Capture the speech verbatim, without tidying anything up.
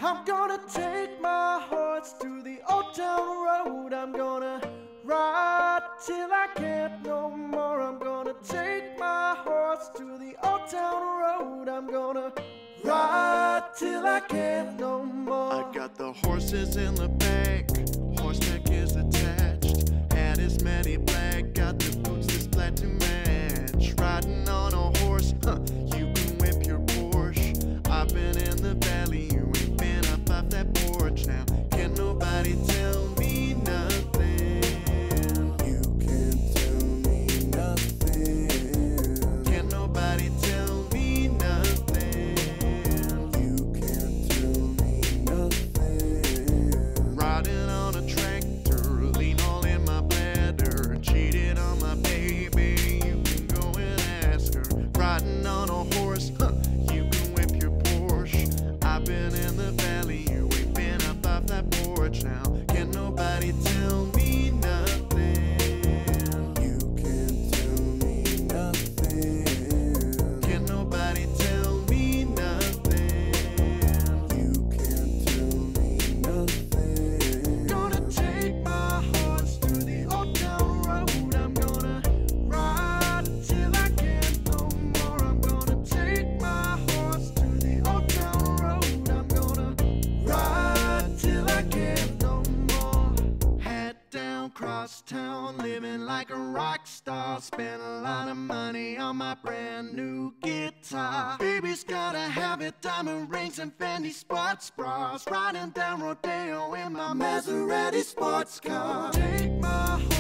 I'm gonna take my horse to the old town road. I'm gonna ride till I can't no more. I'm gonna take my horse to the old town road. I'm gonna ride till I can't no more. I got the horses in the back, horseback is attached. Hat is matty black, got the boots that's flat to match. Riding on a horse, huh, you can whip your Porsche. I've been in the valley, you ain't been up off that porch. Now, can nobody tell me nothing? You can't tell me nothing. Can nobody tell me nothing? You can't tell me nothing. Riding on a tractor, lean all in my bladder. Cheated on my baby, you can go and ask her. Riding on a horse, huh, you can whip your Porsche. I've been in the valley, you ain't been up off that porch. Now, can nobody tell me nothing? You can't tell me nothing. Can nobody tell me nothing? You can't tell me nothing. Gonna take my horse to the old town road. I'm gonna ride till I can't no more. I'm gonna take my horse to the old town road. I'm gonna ride till I can't no more. Head down, cross town, living like a rock star. Spent a lot of money on my brand new guitar. Baby's gotta have it, diamond rings and Fendi sports bras. Riding down Rodeo in my Maserati sports car. Take my